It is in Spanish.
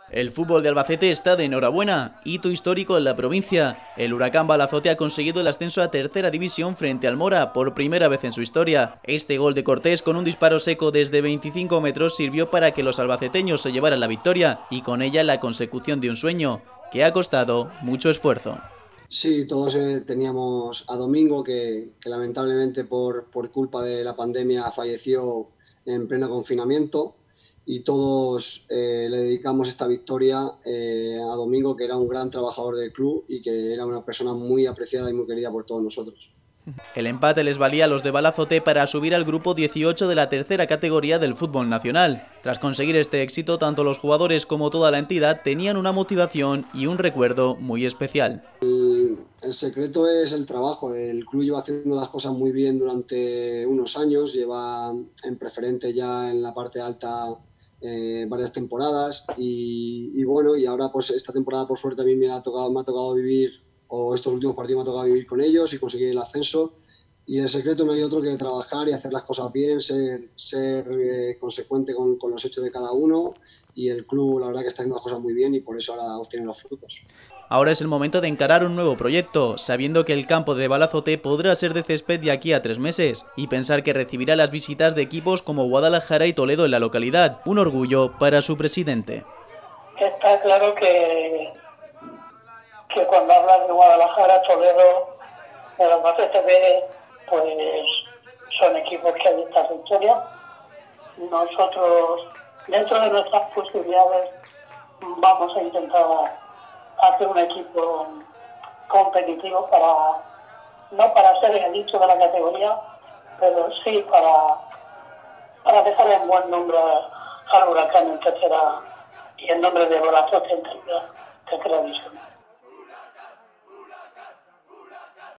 El fútbol de Albacete está de enhorabuena, hito histórico en la provincia. El Huracán Balazote ha conseguido el ascenso a tercera división frente al Mora por primera vez en su historia. Este gol de Cortés con un disparo seco desde 25 metros sirvió para que los albaceteños se llevaran la victoria y con ella la consecución de un sueño que ha costado mucho esfuerzo. Sí, todos teníamos a Domingo que lamentablemente por culpa de la pandemia falleció en pleno confinamiento. Y todos le dedicamos esta victoria a Domingo, que era un gran trabajador del club y que era una persona muy apreciada y muy querida por todos nosotros. El empate les valía a los de Balazote para subir al grupo 18 de la tercera categoría del fútbol nacional. Tras conseguir este éxito, tanto los jugadores como toda la entidad tenían una motivación y un recuerdo muy especial. El secreto es el trabajo. El club lleva haciendo las cosas muy bien durante unos años, lleva en preferente ya en la parte alta varias temporadas y bueno, y ahora pues esta temporada por suerte a mí me ha tocado vivir, o estos últimos partidos me ha tocado vivir con ellos y conseguir el ascenso, y el secreto no hay otro que trabajar y hacer las cosas bien, ser consecuente con los hechos de cada uno, y el club la verdad que está haciendo las cosas muy bien y por eso ahora obtiene los frutos. Ahora es el momento de encarar un nuevo proyecto, sabiendo que el campo de Balazote podrá ser de césped de aquí a 3 meses, y pensar que recibirá las visitas de equipos como Guadalajara y Toledo en la localidad, un orgullo para su presidente. Está claro que cuando hablas de Guadalajara, Toledo, de los Albacete B, pues son equipos que hay esta victoria. Nosotros, dentro de nuestras posibilidades, vamos a intentar hacer un equipo competitivo no para ser el dicho de la categoría, pero sí para dejar un buen nombre al Huracán en tercera y en nombre de Balazote en tercera división.